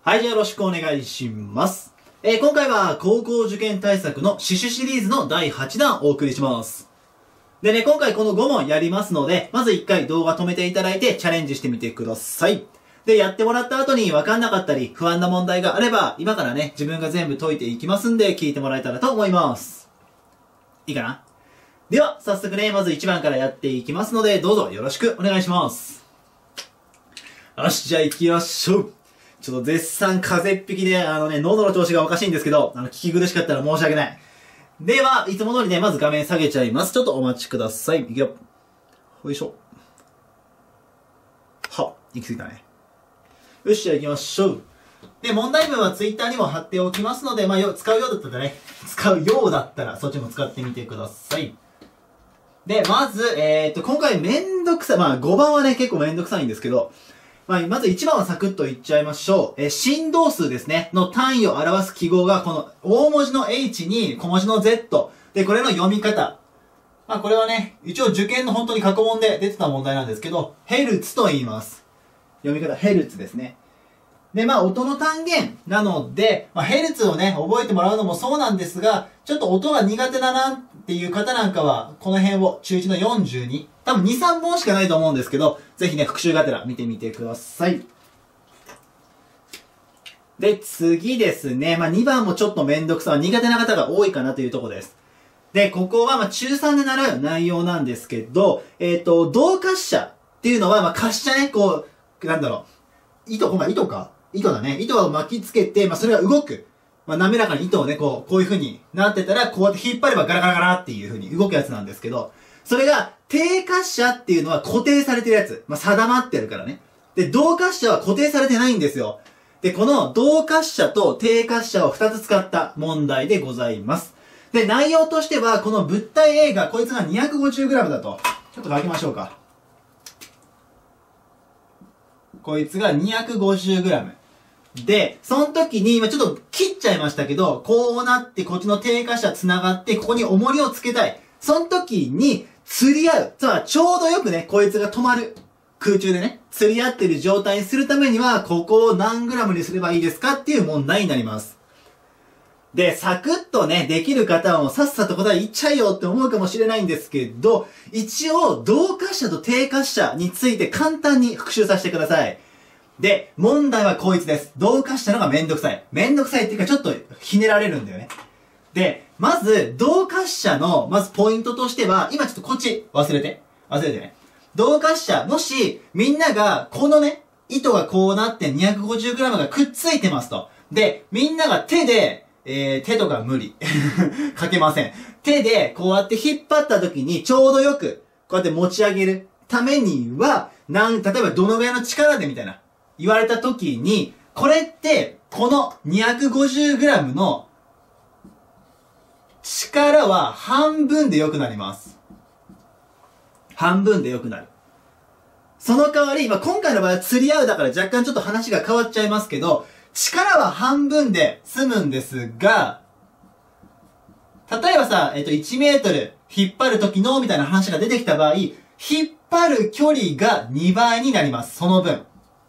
はい、じゃあよろしくお願いします。今回は高校受験対策の死守シリーズの第8弾お送りします。でね、今回この5問やりますので、まず1回動画止めていただいてチャレンジしてみてください。で、やってもらった後に分かんなかったり不安な問題があれば、今からね、自分が全部解いていきますんで聞いてもらえたらと思います。いいかな？では、早速ね、まず1番からやっていきますので、どうぞよろしくお願いします。よし、じゃあ行きましょう。ちょっと絶賛風邪っ引きで、喉の調子がおかしいんですけど、聞き苦しかったら申し訳ない。では、いつも通りね、まず画面下げちゃいます。ちょっとお待ちください。いくよ。ほいしょ。は、行き過ぎたね。よし、じゃあ行きましょう。で、問題文は Twitter にも貼っておきますので、使うようだったらね、そっちも使ってみてください。で、まず、今回めんどくさい。5番はね、結構めんどくさいんですけど、まず1番はサクッと言っちゃいましょう。振動数ですね。の単位を表す記号が、この大文字の H に小文字の Z。で、これの読み方。これはね、一応受験の本当に過去問で出てた問題なんですけど、ヘルツと言います。読み方、ヘルツですね。で、音の単元なので、ヘルツをね、覚えてもらうのもそうなんですが、ちょっと音が苦手だなっていう方なんかは、この辺を中1の42。多分2、3本しかないと思うんですけど、ぜひね、復習がてら見てみてください。で、次ですね。2番もちょっとめんどくさい。苦手な方が多いかなというところです。で、ここは中3で習う内容なんですけど、動滑車っていうのは、滑車ね、糸だね。糸を巻きつけて、それが動く。滑らかに糸をね、こういう風になってたら、こうやって引っ張ればガラガラガラっていう風に動くやつなんですけど、それが、低滑車っていうのは固定されてるやつ。定まってるからね。で、動滑車は固定されてないんですよ。で、この動滑車と低滑車を2つ使った問題でございます。で、内容としては、この物体 A が、こいつが 250g だと。ちょっと書きましょうか。こいつが 250g。で、その時に、今ちょっと切っちゃいましたけど、こうなって、こっちの低滑車繋がって、ここに重りをつけたい。その時に、釣り合う。つまり、ちょうどよくね、こいつが止まる。空中でね、釣り合ってる状態にするためには、ここを何グラムにすればいいですかっていう問題になります。で、サクッとね、できる方はもうさっさと答え言っちゃいよって思うかもしれないんですけど、一応、動滑車と低滑車について簡単に復習させてください。で、問題はこいつです。動滑車のがめんどくさい。めんどくさいっていうかちょっとひねられるんだよね。で、まず、動滑車の、まずポイントとしては、今ちょっとこっち、忘れてね。動滑車、もし、みんなが、このね、糸がこうなって 250g がくっついてますと。で、みんなが手で、手とか無理。かけません。手で、こうやって引っ張った時に、ちょうどよく、こうやって持ち上げるためには、例えばどのぐらいの力でみたいな、言われた時に、これって、この 250g の力は半分で良くなります。半分で良くなる。その代わり、今回の場合は釣り合うだから若干ちょっと話が変わっちゃいますけど、力は半分で済むんですが、例えばさ、1メートル引っ張る時のみたいな話が出てきた場合、引っ張る距離が2倍になります。その分。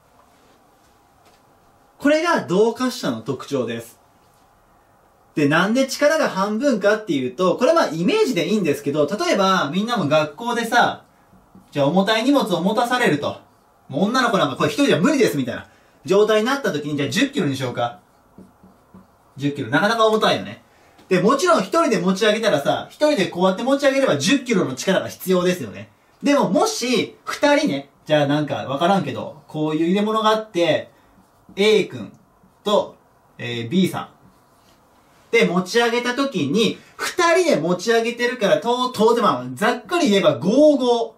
これが動滑車の特徴です。で、なんで力が半分かっていうと、これイメージでいいんですけど、例えばみんなも学校でさ、じゃあ重たい荷物を持たされると。もう女の子なんかこれ一人じゃ無理ですみたいな状態になった時に、じゃあ10キロにしようか。10キロ。なかなか重たいよね。で、もちろん一人で持ち上げたらさ、一人でこうやって持ち上げれば10キロの力が必要ですよね。でももし、二人ね、じゃあわからんけど、こういう入れ物があって、A 君と、B さん。で、持ち上げた時に、二人で持ち上げてるから、当然ざっくり言えば55。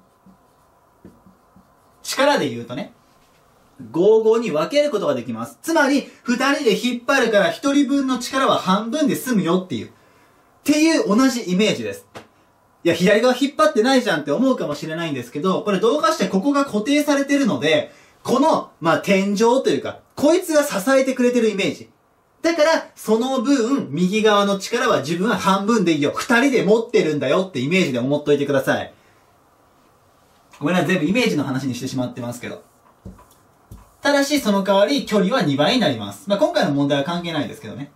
力で言うとね、55に分けることができます。つまり、二人で引っ張るから一人分の力は半分で済むよっていう同じイメージです。いや、左側引っ張ってないじゃんって思うかもしれないんですけど、これ動画してここが固定されてるので、この、天井というか、こいつが支えてくれてるイメージ。だから、その分、右側の力は自分は半分でいいよ。二人で持ってるんだよってイメージで思っといてください。ごめんなさい、全部イメージの話にしてしまってますけど。 ただし、その代わり距離は2倍になります。まあ、今回の問題は関係ないですけどね。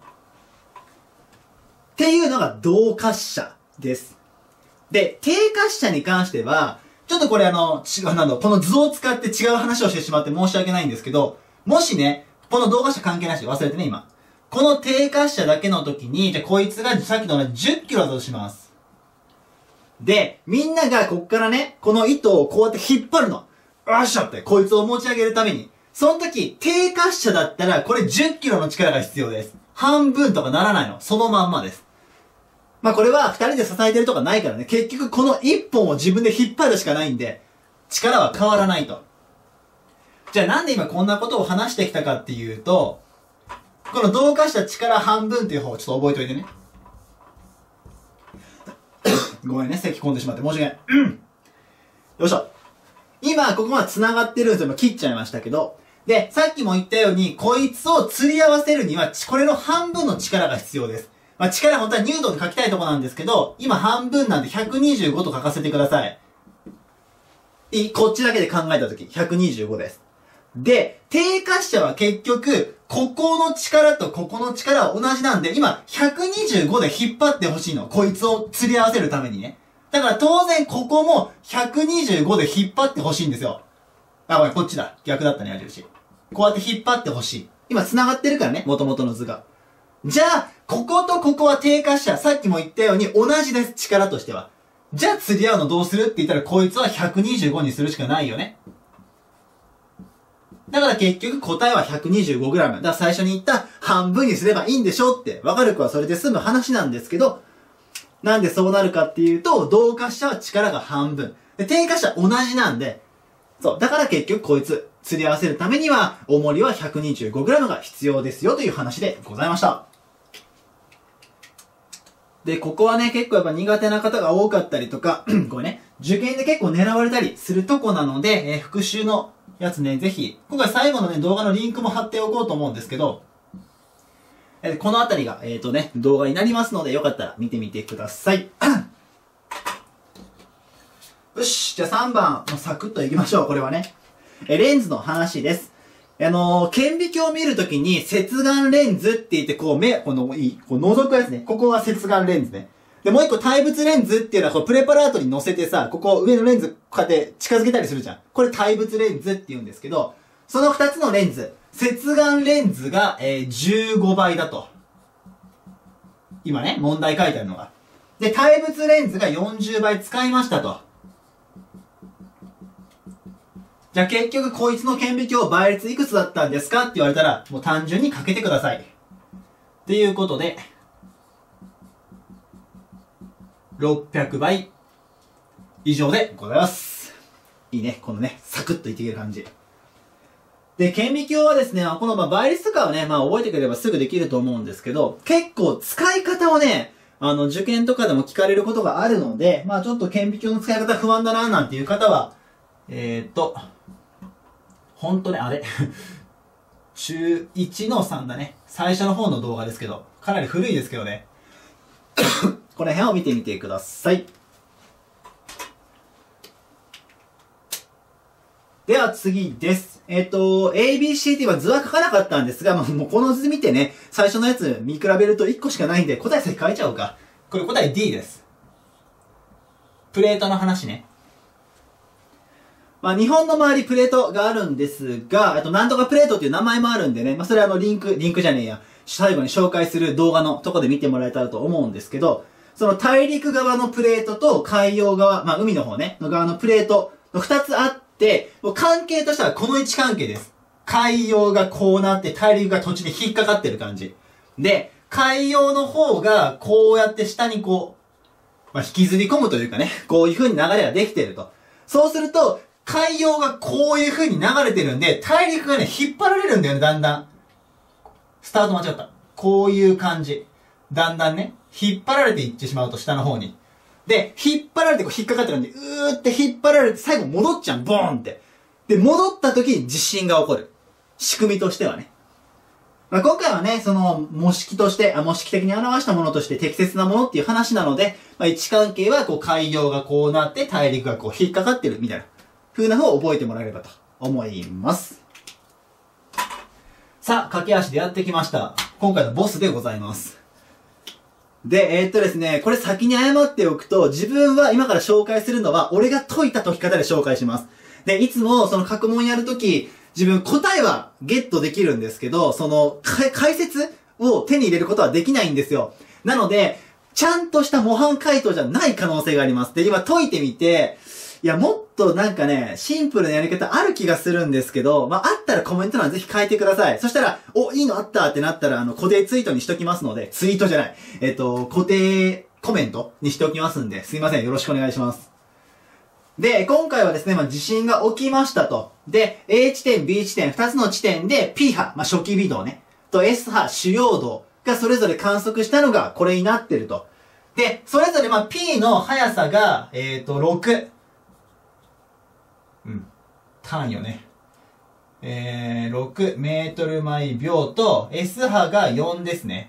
っていうのが動滑車です。で、低滑車に関しては、ちょっとこれこの図を使って違う話をしてしまって申し訳ないんですけど、もしね、この動滑車関係なし、忘れてね、今。この低滑車だけの時に、じゃあこいつがさっきの同じ10キロだとします。で、みんながこっからね、この糸をこうやって引っ張るの。よっしゃって、こいつを持ち上げるために。その時、低滑車だったら、これ10キロの力が必要です。半分とかならないの。そのまんまです。まあこれは二人で支えてるとかないからね。結局この一本を自分で引っ張るしかないんで、力は変わらないと。じゃあなんで今こんなことを話してきたかっていうと、この同化した力半分っていう方をちょっと覚えておいてね。ごめんね、咳込んでしまって申し訳ない。よいしょ。今、ここまで繋がってるんですよ。切っちゃいましたけど。で、さっきも言ったように、こいつを釣り合わせるには、これの半分の力が必要です。まあ、力本当はニュートンで書きたいところなんですけど、今半分なんで125と書かせてください。こっちだけで考えたとき、125です。で、低滑車は結局、ここの力とここの力は同じなんで、今、125で引っ張ってほしいの。こいつを釣り合わせるためにね。だから当然、ここも125で引っ張ってほしいんですよ。あ、ごめん、こっちだ。逆だったね、矢印。こうやって引っ張ってほしい。今、繋がってるからね、元々の図が。じゃあ、こことここは低滑車。さっきも言ったように同じです、力としては。じゃあ、釣り合うのどうするって言ったら、こいつは125にするしかないよね。だから結局答えは 125g。だから最初に言った半分にすればいいんでしょって、わかる子はそれで済む話なんですけど、なんでそうなるかっていうと、同滑車は力が半分。で、低滑車同じなんで、そう。だから結局こいつ、釣り合わせるためには、重りは 125g が必要ですよという話でございました。で、ここはね、結構やっぱ苦手な方が多かったりとか、これね、受験で結構狙われたりするとこなので、復習のやつね、ぜひ、今回最後のね、動画のリンクも貼っておこうと思うんですけど、このあたりが、動画になりますので、よかったら見てみてください。よし、じゃあ3番、もうサクッといきましょう、これはね。レンズの話です。顕微鏡を見るときに、接眼レンズって言って、こう覗くやつね。ここは接眼レンズね。で、もう一個対物レンズっていうのは、こうプレパラートに乗せてさ、ここ上のレンズ、こうやって近づけたりするじゃん。これ対物レンズって言うんですけど、その2つのレンズ、接眼レンズが、15倍だと。今ね、問題書いてあるのが。で、対物レンズが40倍使いましたと。じゃあ結局こいつの顕微鏡倍率いくつだったんですかって言われたら、もう単純にかけてください。っていうことで、600倍以上でございます。いいね、このね、サクッといっていける感じ。で、顕微鏡はですね、この倍率とかはね、覚えてくればすぐできると思うんですけど、結構使い方をね、受験とかでも聞かれることがあるので、ちょっと顕微鏡の使い方不安だななんていう方は、ほんとね、あれ中1の3だね。最初の方の動画ですけど、かなり古いですけどね。この辺を見てみてください。では次です。ABC って今図は書かなかったんですが、もうこの図見てね、最初のやつ見比べると1個しかないんで、答え先書いちゃおうか。これ答え D です。プレートの話ね。日本の周りプレートがあるんですが、なんとかプレートっていう名前もあるんでね、それはリンクじゃねえや。最後に紹介する動画のとこで見てもらえたらと思うんですけど、その大陸側のプレートと海洋側、海の方ね、の側のプレートの2つあって、もう関係としてはこの位置関係です。海洋がこうなって大陸が途中で引っかかってる感じ。で、海洋の方がこうやって下にこう、引きずり込むというかね、こういう風に流れができていると。そうすると、海洋がこういう風に流れてるんで、大陸がね、引っ張られるんだよね、だんだん。スタート間違った。こういう感じ。だんだんね、引っ張られていってしまうと、下の方に。で、引っ張られてこう引っかかってるんで、うーって引っ張られて最後戻っちゃう。ボーンって。で、戻った時に地震が起こる。仕組みとしてはね。今回はね、その模式として、模式的に表したものとして適切なものっていう話なので、位置関係はこう海洋がこうなって大陸がこう引っかかってるみたいな風な方を覚えてもらえればと思います。 さあ、駆け足でやってきました。今回のボスでございます。で、ですね、これ先に謝っておくと、自分は今から紹介するのは、俺が解いた解き方で紹介します。で、いつもその過去問やるとき、自分答えはゲットできるんですけど、その、解説を手に入れることはできないんですよ。なので、ちゃんとした模範解答じゃない可能性があります。で、今解いてみて、いや、もっとなんかね、シンプルなやり方ある気がするんですけど、まあ、あったらコメント欄ぜひ書いてください。そしたら、お、いいのあったってなったら、固定ツイートにしときますので、ツイートじゃない。固定コメントにしておきますんで、すいません。よろしくお願いします。で、今回はですね、まあ、地震が起きましたと。で、A 地点、B 地点、2つの地点で P 波、まあ、初期微動ね、と S 波、主要動がそれぞれ観測したのがこれになってると。で、それぞれまあ、P の速さが、6。単位よね。6メートル毎秒と S 波が4ですね。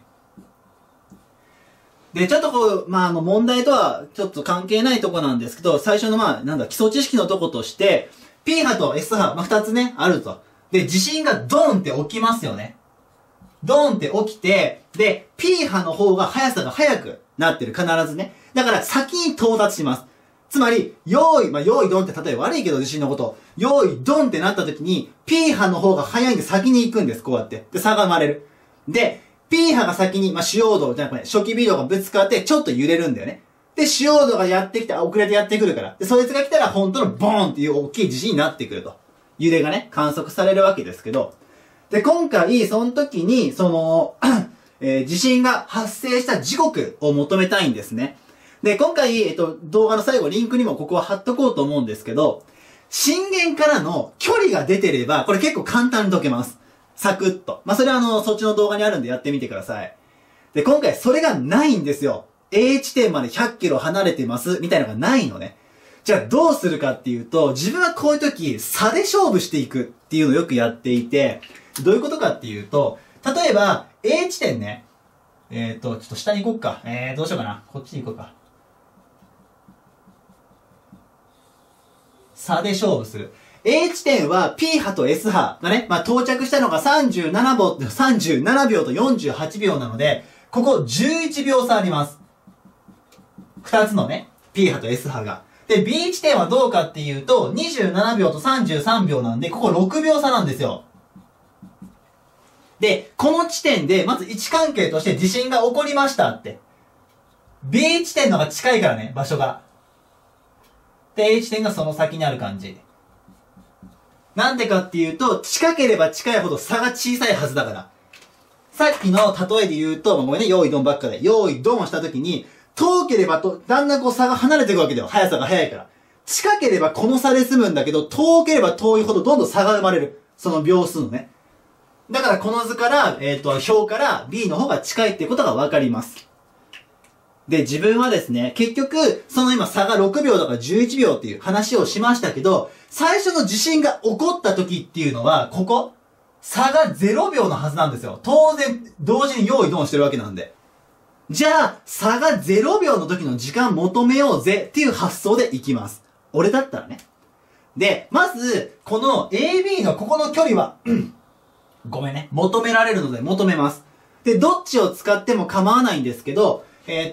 で、ちょっとこう、まあ、問題とはちょっと関係ないとこなんですけど、最初のまあ、基礎知識のとことして、P 波と S 波、まあ、2つね、あると。で、地震がドーンって起きますよね。ドーンって起きて、で、P 波の方が速さが速くなってる、必ずね。だから先に到達します。つまり、用意ドンって例えば悪いけど地震のこと。用意ドンってなった時に、P 波の方が速いんで先に行くんです、こうやって。で、差が生まれる。で、P 波が先に、まあ、主要動じゃなくて、初期微動がぶつかって、ちょっと揺れるんだよね。で、主要動がやってきて、遅れてやってくるから。で、そいつが来たら、本当のボーンっていう大きい地震になってくると。揺れがね、観測されるわけですけど。で、今回、その時に、地震が発生した時刻を求めたいんですね。で、今回、動画の最後、リンクにもここは貼っとこうと思うんですけど、震源からの距離が出てれば、これ結構簡単に解けます。サクッと。まあ、それはそっちの動画にあるんでやってみてください。で、今回それがないんですよ。A 地点まで100キロ離れてます、みたいなのがないのね。じゃあどうするかっていうと、自分はこういう時、差で勝負していくっていうのをよくやっていて、どういうことかっていうと、例えば、A 地点ね、ちょっと下に行こうか。どうしようかな。こっちに行こうか。差で勝負する。A 地点は P 波と S 波がね、まあ、到着したのが37秒と48秒なので、ここ11秒差あります。二つのね、P 波と S 波が。で、B 地点はどうかっていうと、27秒と33秒なんで、ここ6秒差なんですよ。で、この地点で、まず位置関係として地震が起こりましたって。B 地点の方が近いからね、場所が。で、A 地点がその先にある感じ。なんでかっていうと、近ければ近いほど差が小さいはずだから。さっきの例えで言うと、ごめんね、用意ドンばっかで。用意ドンをしたときに、遠ければだんだんこう差が離れていくわけだよ。速さが速いから。近ければこの差で済むんだけど、遠ければ遠いほどどんどん差が生まれる。その秒数のね。だからこの図から、表から B の方が近いっていうことがわかります。で、自分はですね、結局、その今差が6秒とか11秒っていう話をしましたけど、最初の地震が起こった時っていうのは、ここ、差が0秒のはずなんですよ。当然、同時に用意ドンしてるわけなんで。じゃあ、差が0秒の時の時間求めようぜっていう発想でいきます。俺だったらね。で、まず、この AB のここの距離は、ごめんね、求められるので求めます。で、どっちを使っても構わないんですけど、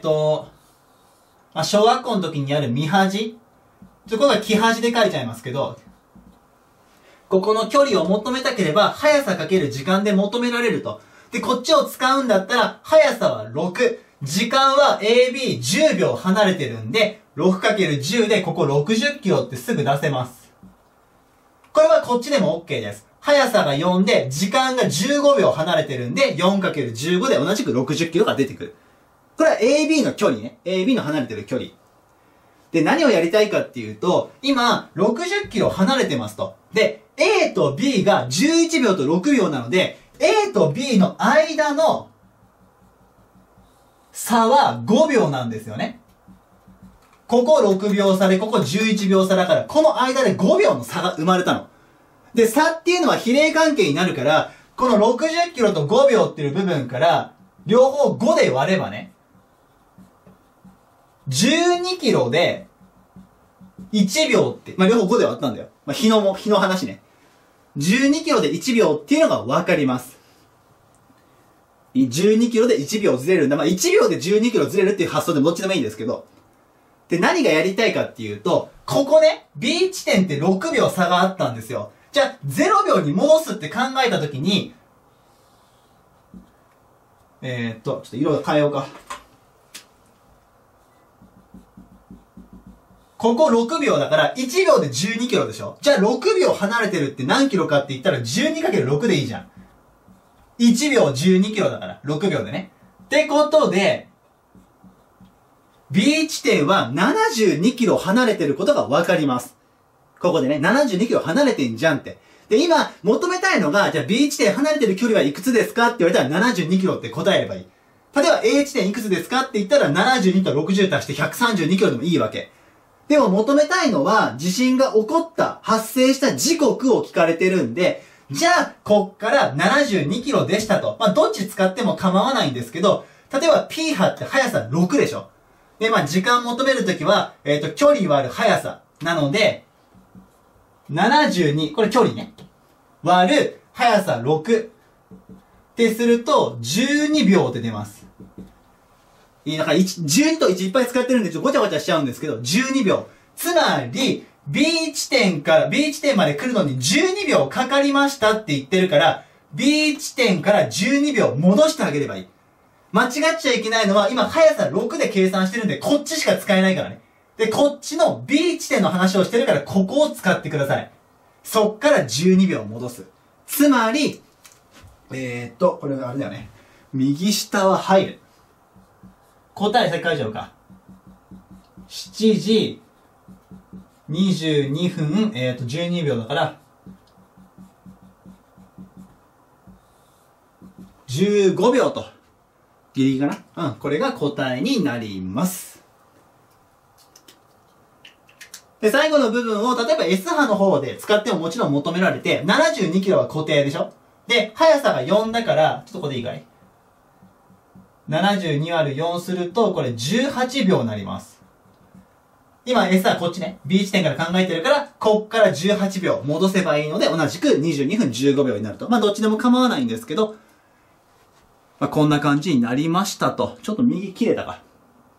まあ、小学校の時にやる見端。ここが木端で書いちゃいますけど、ここの距離を求めたければ、速さかける時間で求められると。で、こっちを使うんだったら、速さは6。時間は AB10 秒離れてるんで、6×10 でここ60キロってすぐ出せます。これはこっちでも OK です。速さが4で、時間が15秒離れてるんで、4×15 で同じく60キロが出てくる。これは AB の距離ね。AB の離れてる距離。で、何をやりたいかっていうと、今、60キロ離れてますと。で、A と B が11秒と6秒なので、A と B の間の差は5秒なんですよね。ここ6秒差で、ここ11秒差だから、この間で5秒の差が生まれたの。で、差っていうのは比例関係になるから、この60キロと5秒っていう部分から、両方5で割ればね、12キロで1秒って、まあ、両方5で割ったんだよ。まあ、日の話ね。12キロで1秒っていうのがわかります。 12キロで1秒ずれるんだ。まあ、1秒で12キロずれるっていう発想でもどっちでもいいんですけど。で、何がやりたいかっていうと、ここね、B 地点って6秒差があったんですよ。じゃあ、0秒に戻すって考えたときに、ちょっと色を変えようか。ここ6秒だから1秒で12キロでしょ。じゃあ6秒離れてるって何キロかって言ったら 12×6 でいいじゃん。1秒12キロだから、6秒でね。ってことで、B 地点は72キロ離れてることがわかります。ここでね、72キロ離れてんじゃんって。で、今、求めたいのが、じゃあ B 地点離れてる距離はいくつですかって言われたら72キロって答えればいい。例えば A 地点いくつですかって言ったら72と60足して132キロでもいいわけ。でも求めたいのは、地震が起こった、発生した時刻を聞かれてるんで、じゃあ、こっから72キロでしたと。まあ、どっち使っても構わないんですけど、例えば P 波って速さ6でしょ。で、まあ、時間求めるときは、距離割る速さ。なので、72、これ距離ね。割る速さ6。ってすると、12秒って出ます。だから12と1いっぱい使ってるんで、ちょっとごちゃごちゃしちゃうんですけど、12秒。つまり、B 地点まで来るのに12秒かかりましたって言ってるから、B 地点から12秒戻してあげればいい。間違っちゃいけないのは、今、速さ6で計算してるんで、こっちしか使えないからね。で、こっちの B 地点の話をしてるから、ここを使ってください。そっから12秒戻す。つまり、これあれだよね。右下は入る。答え先書いちゃうか。7時22分、12秒だから、15秒と。ギリギリかな？うん、これが答えになります。で、最後の部分を、例えば S 波の方で使ってももちろん求められて、72キロは固定でしょ？で、速さが4だから、ちょっとここでいいかい？ 72 割る4すると、これ18秒になります。今 S はこっちね。B 地点から考えてるから、こっから18秒戻せばいいので、同じく22分15秒になると。まあ、どっちでも構わないんですけど、まあ、こんな感じになりましたと。ちょっと右切れたか。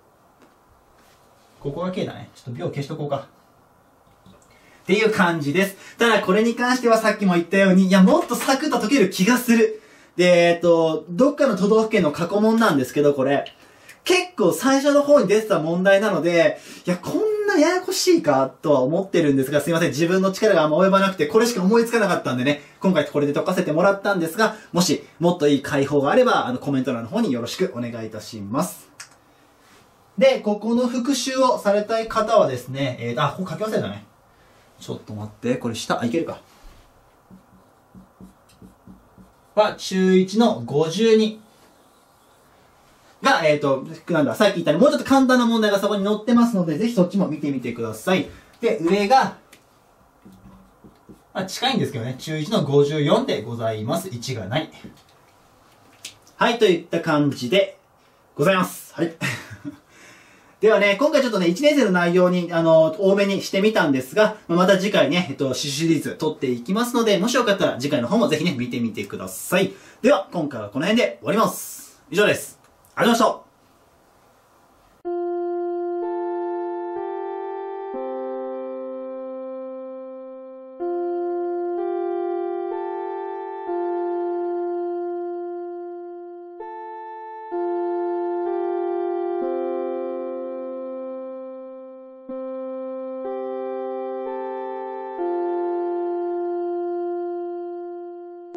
ここが K だね。ちょっと秒消しとこうか。っていう感じです。ただこれに関してはさっきも言ったように、いや、もっとサクッと解ける気がする。で、どっかの都道府県の過去問なんですけど、これ。結構最初の方に出てた問題なので、いや、こんなややこしいかとは思ってるんですが、すいません。自分の力があんま及ばなくて、これしか思いつかなかったんでね、今回これで解かせてもらったんですが、もし、もっといい解法があれば、コメント欄の方によろしくお願いいたします。で、ここの復習をされたい方はですね、ここ書き忘れたね。ちょっと待って、これ下、いけるか。中1の52。が、なんだ、さっき言ったようにもうちょっと簡単な問題がそこに載ってますので、ぜひそっちも見てみてください。で、上が、近いんですけどね、中1の54でございます。1がない。はい、といった感じでございます。はい。ではね、今回ちょっとね、1年生の内容に、多めにしてみたんですが、また次回ね、シリーズ撮っていきますので、もしよかったら次回の方もぜひね、見てみてください。では、今回はこの辺で終わります。以上です。ありがとうございました。